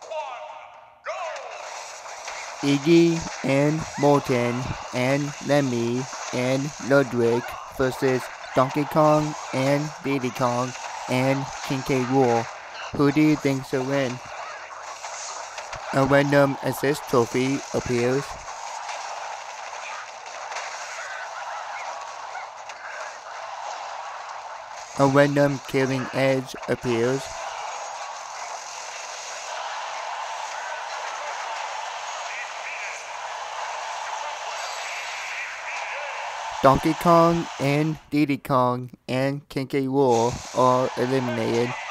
Iggy and Morton and Lemmy and Ludwig versus Donkey Kong and Diddy Kong and King K. Rool. Who do you think will win? A random assist trophy appears. A random killing edge appears. Donkey Kong and Diddy Kong and King K. Rool are eliminated.